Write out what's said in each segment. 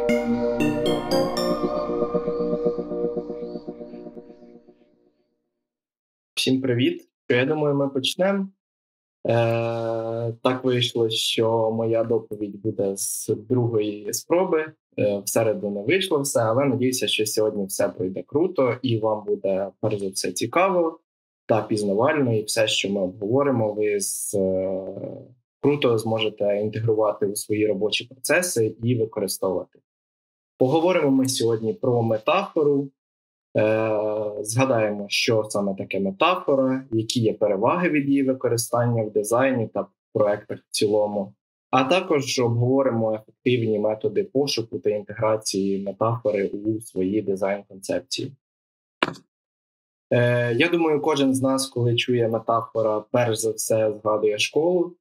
Всім привіт! Я думаю, ми почнемо. Так вийшло, що моя доповідь буде з другої спроби. В середу не вийшло все, але надіюся, що сьогодні все пройде круто і вам буде, перш за все, цікаво та пізнавально, і все, що ми обговоримо, ви круто зможете інтегрувати у свої робочі процеси і використовувати. Поговоримо ми сьогодні про метафору. Згадаємо, що саме таке метафора, які є переваги від її використання в дизайні та проектах в цілому, а також обговоримо ефективні методи пошуку та інтеграції метафори у свої дизайн-концепції. Я думаю, кожен з нас, коли чує метафора, перш за все згадує школу.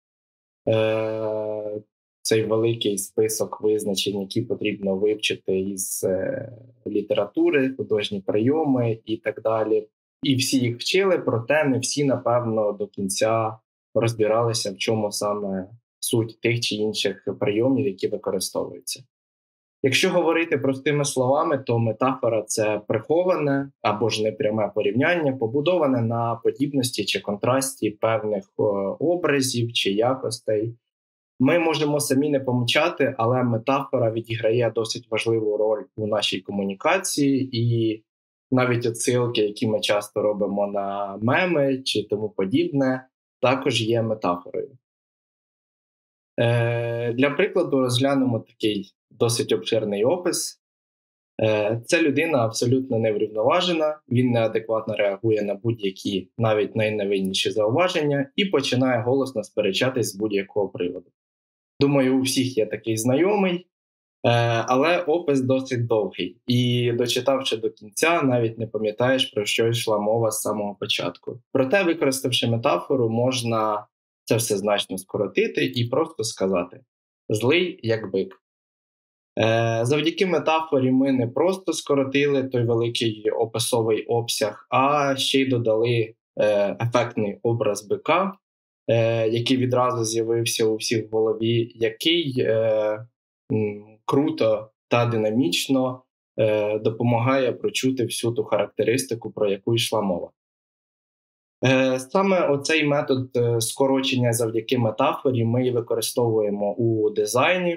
Цей великий список визначень, які потрібно вивчити із літератури, художні прийоми і так далі. І всі їх вчили, проте не всі, напевно, до кінця розбиралися, в чому саме суть тих чи інших прийомів, які використовуються. Якщо говорити простими словами, то метафора – це приховане або ж непряме порівняння, побудоване на подібності чи контрасті певних образів чи якостей. Ми можемо самі не помічати, але метафора відіграє досить важливу роль у нашій комунікації, і навіть отсилки, які ми часто робимо на меми чи тому подібне, також є метафорою. Для прикладу розглянемо такий досить обширний опис. Ця людина абсолютно неврівноважена, він неадекватно реагує на будь-які, навіть найневинніші зауваження і починає голосно сперечатись з будь-якого приводу. Думаю, у всіх є такий знайомий, але опис досить довгий. І дочитавши до кінця, навіть не пам'ятаєш, про що йшла мова з самого початку. Проте, використавши метафору, можна це все значно скоротити і просто сказати «злий, як бик». Завдяки метафорі ми не просто скоротили той великий описовий обсяг, а ще й додали ефектний образ бика, який відразу з'явився у всіх в голові, який круто та динамічно допомагає прочути всю ту характеристику, про яку йшла мова. Саме оцей метод скорочення завдяки метафорі ми використовуємо у дизайні.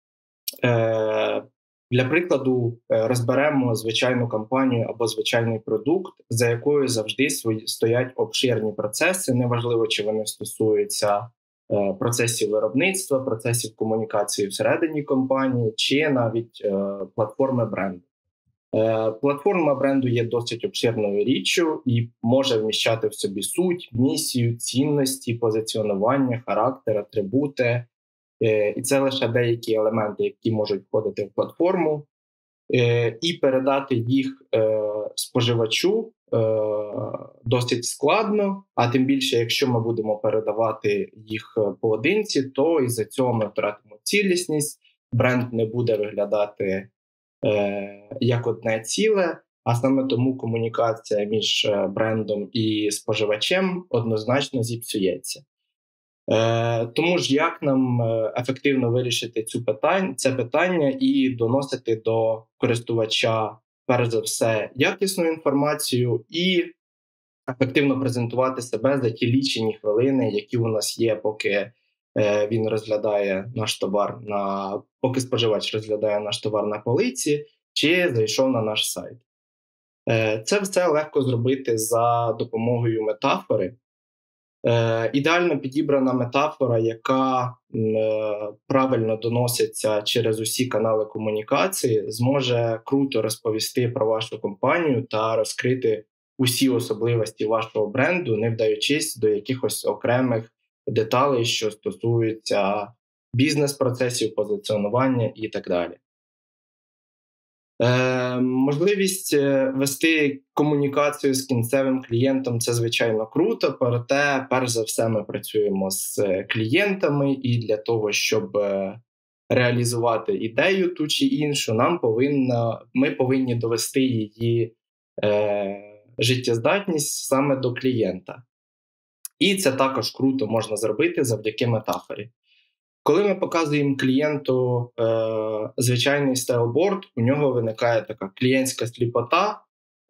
Для прикладу, розберемо звичайну кампанію або звичайний продукт, за якою завжди стоять обширні процеси, неважливо, чи вони стосуються процесів виробництва, процесів комунікації всередині компанії, чи навіть платформи бренду. Платформа бренду є досить обширною річчю і може вміщати в собі суть, місію, цінності, позиціонування, характер, атрибути. І це лише деякі елементи, які можуть входити в платформу, і передати їх споживачу досить складно, а тим більше, якщо ми будемо передавати їх поодинці, то із-за цього ми втратимо цілісність, бренд не буде виглядати як одне ціле, а саме тому комунікація між брендом і споживачем однозначно зіпсується. Тому ж як нам ефективно вирішити це питання і доносити до користувача, перш за все, якісну інформацію і ефективно презентувати себе за ті лічені хвилини, які у нас є, поки він розглядає наш товар поки споживач розглядає наш товар на полиці чи зайшов на наш сайт. Це все легко зробити за допомогою метафори. Ідеально підібрана метафора, яка правильно доноситься через усі канали комунікації, зможе круто розповісти про вашу компанію та розкрити усі особливості вашого бренду, не вдаючись до якихось окремих деталей, що стосуються бізнес-процесів, позиціонування і так далі. Можливість вести комунікацію з кінцевим клієнтом – це, звичайно, круто, проте, перш за все, ми працюємо з клієнтами, і для того, щоб реалізувати ідею ту чи іншу, ми повинні довести її життєздатність саме до клієнта. І це також круто можна зробити завдяки метафорі. Коли ми показуємо клієнту звичайний стейлборд, у нього виникає така клієнтська сліпота.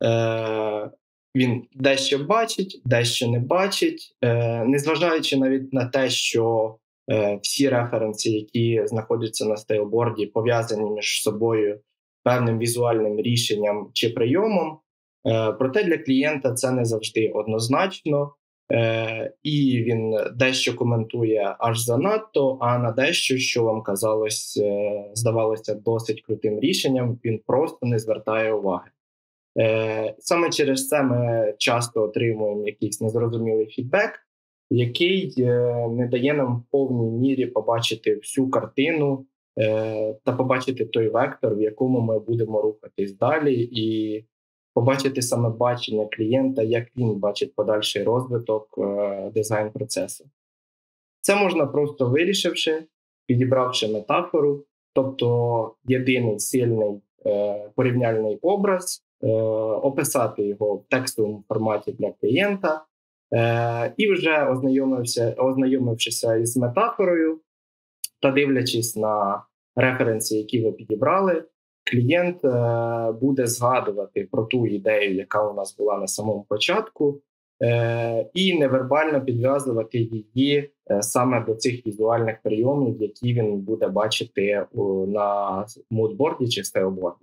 Він дещо бачить, дещо не бачить, незважаючи навіть на те, що всі референси, які знаходяться на стейлборді, пов'язані між собою певним візуальним рішенням чи прийомом. Проте для клієнта це не завжди однозначно, і він дещо коментує аж занадто, а на дещо, що вам здавалося досить крутим рішенням, він просто не звертає уваги. Саме через це ми часто отримуємо якийсь незрозумілий фідбек, який не дає нам в повній мірі побачити всю картину та побачити той вектор, в якому ми будемо рухатись далі, і побачити саме бачення клієнта, як він бачить подальший розвиток дизайн-процесу. Це можна просто вирішивши, підібравши метафору, тобто єдиний сильний порівняльний образ, описати його в текстовому форматі для клієнта, і вже ознайомившись із метафорою та дивлячись на референси, які ви підібрали, клієнт буде згадувати про ту ідею, яка у нас була на самому початку, і невербально підв'язувати її саме до цих візуальних прийомів, які він буде бачити на мудборді чи стейлборді.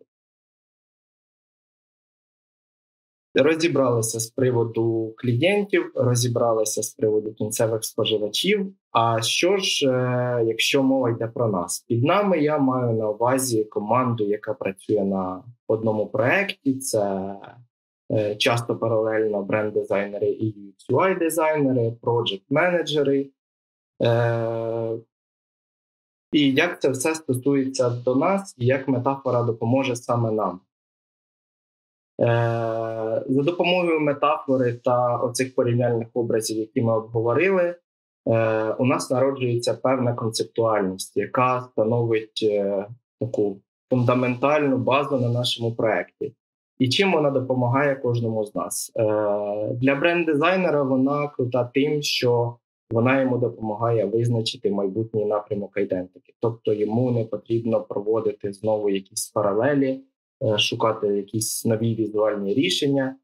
Розібралися з приводу клієнтів, розібралися з приводу кінцевих споживачів. А що ж, якщо мова йде про нас? Під нами я маю на увазі команду, яка працює на одному проєкті. Це часто паралельно бренд-дизайнери і UX-UI-дизайнери, проджект-менеджери. І як це все стосується до нас, і як метафора допоможе саме нам? За допомогою метафори та оцих порівняльних образів, які ми обговорили, у нас народжується певна концептуальність, яка становить таку фундаментальну базу на нашому проєкті. І чим вона допомагає кожному з нас? Для бренд-дизайнера вона крута тим, що вона йому допомагає визначити майбутній напрямок айдентики. Тобто йому не потрібно проводити знову якісь паралелі, шукати якісь нові візуальні рішення.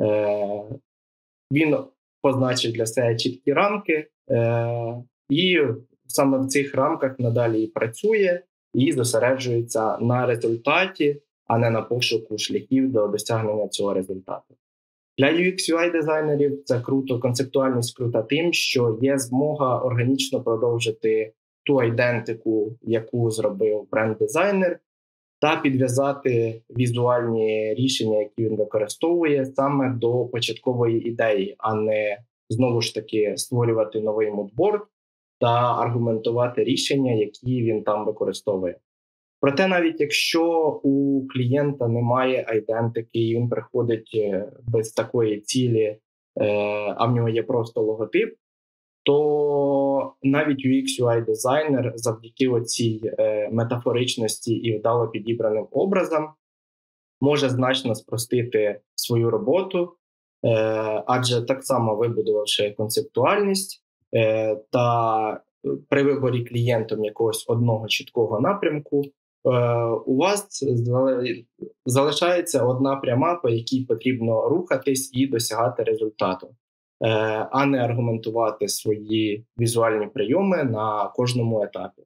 Він позначив для себе чіткі рамки, і саме в цих рамках надалі і працює, і зосереджується на результаті, а не на пошуку шляхів до досягнення цього результату. Для UX-UI-дизайнерів це круто, концептуальність крута тим, що є змога органічно продовжити ту айдентику, яку зробив бренд-дизайнер, та підв'язати візуальні рішення, які він використовує, саме до початкової ідеї, а не, знову ж таки, створювати новий мудборд та аргументувати рішення, які він там використовує. Проте навіть якщо у клієнта немає айдентики, і він приходить без такої цілі, а в нього є просто логотип, то навіть UX-UI-дизайнер завдяки оцій метафоричності і вдало підібраним образам може значно спростити свою роботу, адже так само вибудувавши концептуальність та при виборі клієнтом якогось одного чіткого напрямку, у вас залишається одна пряма, по якій потрібно рухатись і досягати результату, а не аргументувати свої візуальні прийоми на кожному етапі.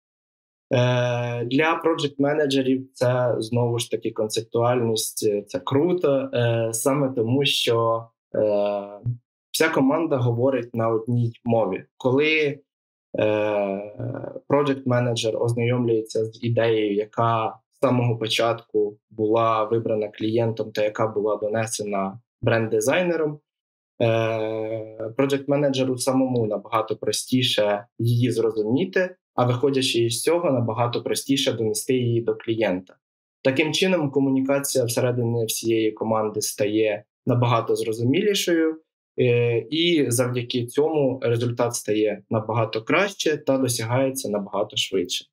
Для проджект-менеджерів це, знову ж таки, концептуальність, це круто, саме тому, що вся команда говорить на одній мові. Коли проджект-менеджер ознайомлюється з ідеєю, яка з самого початку була вибрана клієнтом та яка була донесена бренд-дизайнером, проджект-менеджеру самому набагато простіше її зрозуміти, а виходячи із цього, набагато простіше донести її до клієнта. Таким чином, комунікація всередині всієї команди стає набагато зрозумілішою, і завдяки цьому результат стає набагато краще та досягається набагато швидше.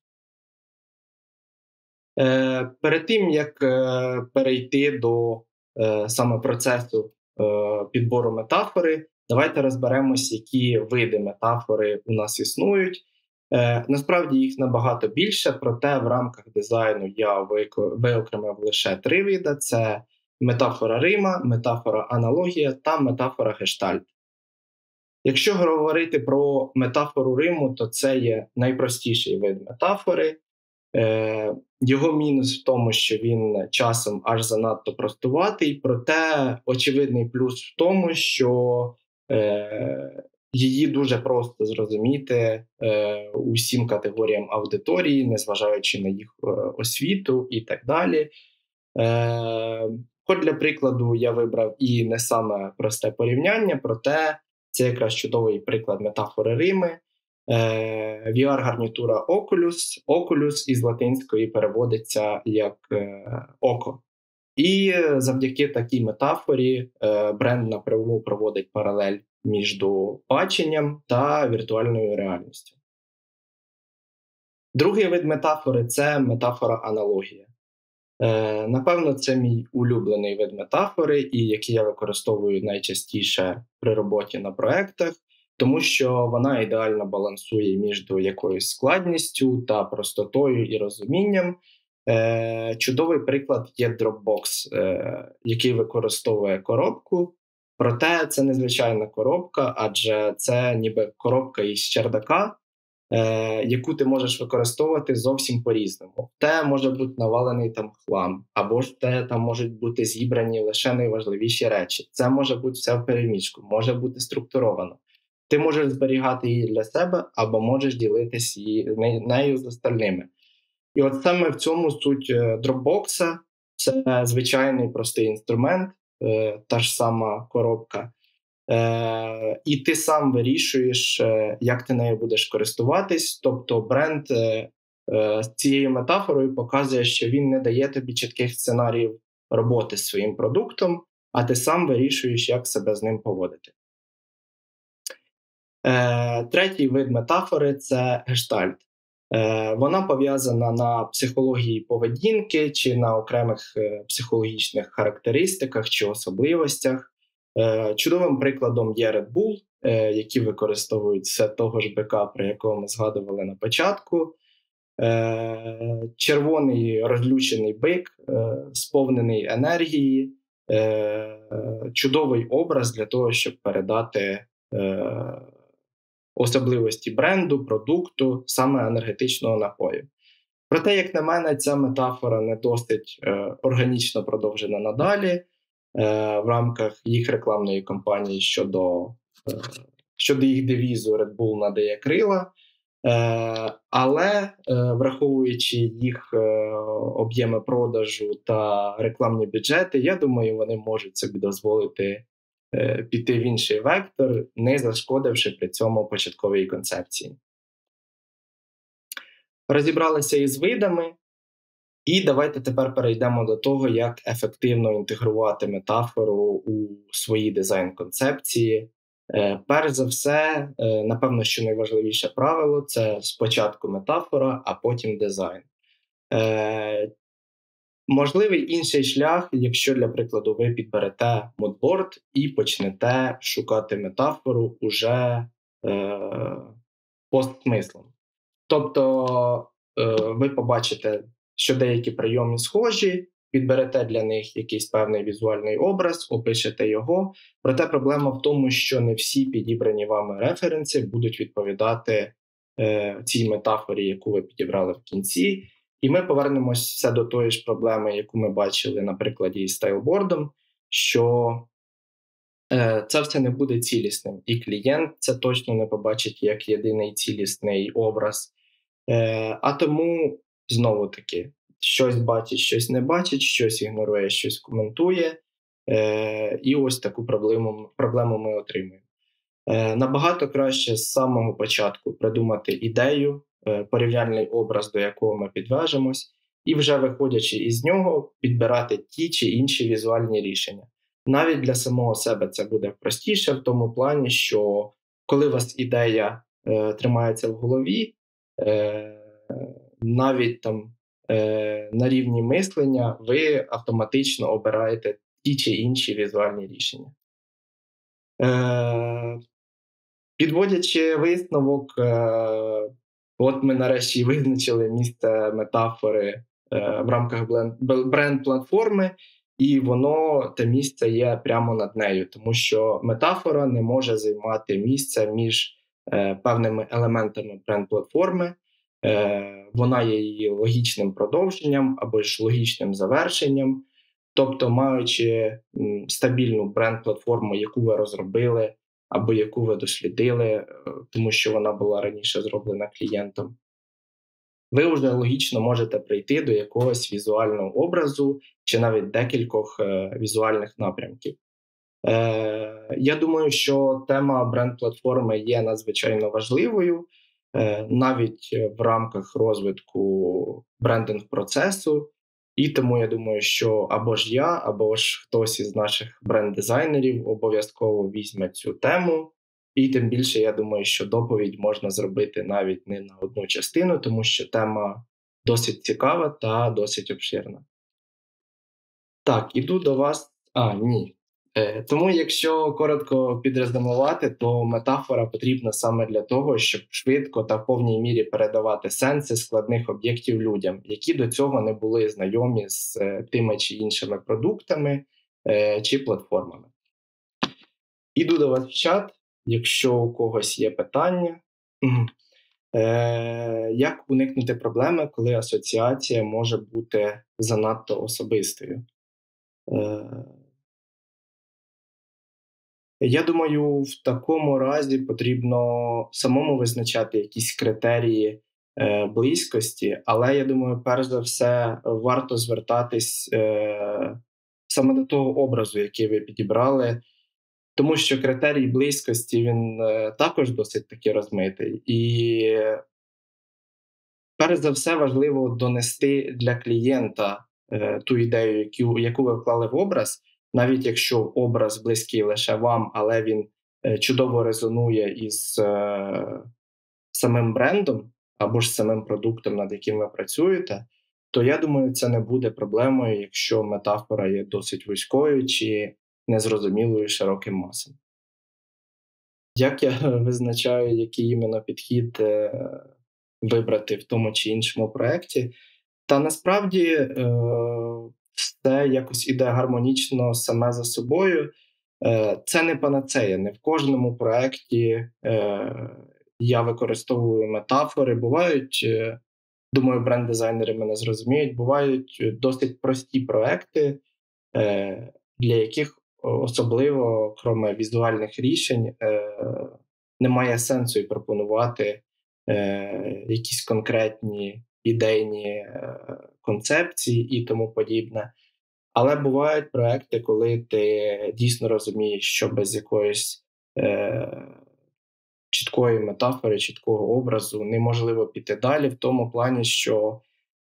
Перед тим, як перейти до саме процесу підбору метафори, давайте розберемось, які види метафори у нас існують, Насправді їх набагато більше, проте в рамках дизайну я виокремив лише 3 види: це метафора Рима, метафора аналогія та метафора гештальт. Якщо говорити про метафору Риму, то це є найпростіший вид метафори. Його мінус в тому, що він часом аж занадто простуватий, проте очевидний плюс в тому, що її дуже просто зрозуміти усім категоріям аудиторії, незважаючи на їх освіту і так далі. Хоч для прикладу я вибрав і не саме просте порівняння, проте це якраз чудовий приклад метафори Рими. VR-гарнітура Oculus із латинської переводиться як око. І завдяки такій метафорі бренд напряму проводить паралель між баченням та віртуальною реальністю. Другий вид метафори – це метафора аналогія. Напевно, це мій улюблений вид метафори, і який я використовую найчастіше при роботі на проєктах, тому що вона ідеально балансує між якоюсь складністю та простотою і розумінням. Чудовий приклад є Dropbox, який використовує коробку, проте це не звичайна коробка, адже це ніби коробка із чердака, яку ти можеш використовувати зовсім по-різному. Те може бути навалений там хлам, або ж те там можуть бути зібрані лише найважливіші речі. Це може бути все в переміжку, може бути структуровано. Ти можеш зберігати її для себе, або можеш ділитися нею з остальними. І от саме в цьому суть Dropbox. Це звичайний простий інструмент, та ж сама коробка. І ти сам вирішуєш, як ти нею будеш користуватись. Тобто бренд з цією метафорою показує, що він не дає тобі чітких сценаріїв роботи з своїм продуктом, а ти сам вирішуєш, як себе з ним поводити. Третій вид метафори – це гештальт. Вона пов'язана на психології поведінки чи на окремих психологічних характеристиках чи особливостях. Чудовим прикладом є Red Bull, які використовують все того ж бика, про якого ми згадували на початку. Червоний розлючений бик, сповнений енергії, чудовий образ для того, щоб передати особливості бренду, продукту, саме енергетичного напою. Проте, як на мене, ця метафора не досить органічно продовжена надалі в рамках їх рекламної кампанії щодо їх девізу Red Bull надає крила. Але враховуючи їх об'єми продажу та рекламні бюджети, я думаю, вони можуть собі дозволити піти в інший вектор, не зашкодивши при цьому початковій концепції. Розібралися із видами, і давайте тепер перейдемо до того, як ефективно інтегрувати метафору у свої дизайн-концепції. Перш за все, напевно, що найважливіше правило – це спочатку метафора, а потім дизайн. Можливий інший шлях, якщо, для прикладу, ви підберете мудборд і почнете шукати метафору уже постсмислом. Тобто ви побачите, що деякі прийоми схожі, підберете для них якийсь певний візуальний образ, опишете його. Проте проблема в тому, що не всі підібрані вами референси будуть відповідати цій метафорі, яку ви підібрали в кінці. І ми повернемось все до тої ж проблеми, яку ми бачили на прикладі із стайлбордом, що це все не буде цілісним. І клієнт це точно не побачить як єдиний цілісний образ. А тому, знову-таки, щось бачить, щось не бачить, щось ігнорує, щось коментує. І ось таку проблему ми отримуємо. Набагато краще з самого початку придумати ідею, порівняльний образ, до якого ми підв'яжемось, і вже виходячи із нього, підбирати ті чи інші візуальні рішення. Навіть для самого себе це буде простіше в тому плані, що коли у вас ідея тримається в голові, навіть там на рівні мислення ви автоматично обираєте ті чи інші візуальні рішення. Підводячи висновок, От ми нарешті визначили місце метафори в рамках бренд-платформи, і те місце є прямо над нею, тому що метафора не може займати місце між певними елементами бренд-платформи. Вона є її логічним продовженням або ж логічним завершенням. Тобто, маючи стабільну бренд-платформу, яку ви розробили, або яку ви дослідили, тому що вона була раніше зроблена клієнтом, ви вже логічно можете прийти до якогось візуального образу чи навіть декількох візуальних напрямків. Я думаю, що тема бренд-платформи є надзвичайно важливою, навіть в рамках розвитку брендинг-процесу. І тому я думаю, що або ж я, або ж хтось із наших бренд-дизайнерів обов'язково візьме цю тему. І тим більше, я думаю, що доповідь можна зробити навіть не на одну частину, тому що тема досить цікава та досить обширна. Так, іду до вас. Ні. Тому, якщо коротко підрезюмувати, то метафора потрібна саме для того, щоб швидко та в повній мірі передавати сенси складних об'єктів людям, які до цього не були знайомі з тими чи іншими продуктами чи платформами. Іду до вас в чат, якщо у когось є питання. Як уникнути проблеми, коли асоціація може бути занадто особистою? Я думаю, в такому разі потрібно самому визначати якісь критерії близькості, але я думаю, перш за все, варто звертатись саме до того образу, який ви підібрали, тому що критерій близькості, він також досить таки розмитий. І перш за все важливо донести для клієнта ту ідею, яку ви вклали в образ, навіть якщо образ близький лише вам, але він чудово резонує із самим брендом або ж самим продуктом, над яким ви працюєте, то я думаю, це не буде проблемою, якщо метафора є досить вузькою чи незрозумілою широким масам. Як я визначаю, який іменно підхід вибрати в тому чи іншому проєкті? Та насправді все якось іде гармонічно саме за собою. Це не панацея. Не в кожному проєкті я використовую метафори. Бувають, думаю, бренд-дизайнери мене зрозуміють, бувають досить прості проєкти, для яких особливо, крім візуальних рішень, немає сенсу і пропонувати якісь конкретні ідейні концепції і тому подібне. Але бувають проекти, коли ти дійсно розумієш, що без якоїсь чіткої метафори, чіткого образу неможливо піти далі, в тому плані, що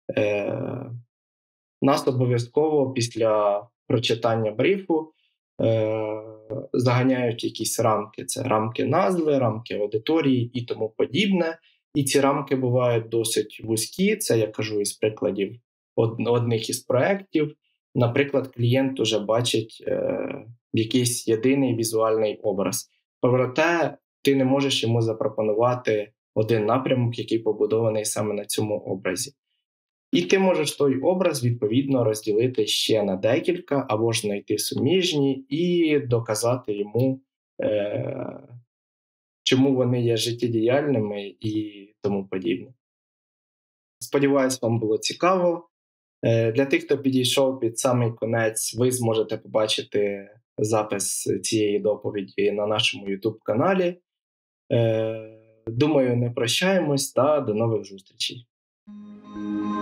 нас обов'язково після прочитання брифу заганяють якісь рамки. Це рамки назви, рамки аудиторії і тому подібне. І ці рамки бувають досить вузькі. Це я кажу із прикладів одних із проєктів. Наприклад, клієнт уже бачить якийсь єдиний візуальний образ. Проте ти не можеш йому запропонувати один напрямок, який побудований саме на цьому образі. І ти можеш той образ, відповідно, розділити ще на декілька, або ж знайти суміжні і доказати йому, чому вони є життєдіяльними і тому подібне. Сподіваюсь, вам було цікаво. Для тих, хто підійшов під самий кінець, ви зможете побачити запис цієї доповіді на нашому YouTube-каналі. Думаю, не прощаємось та до нових зустрічей.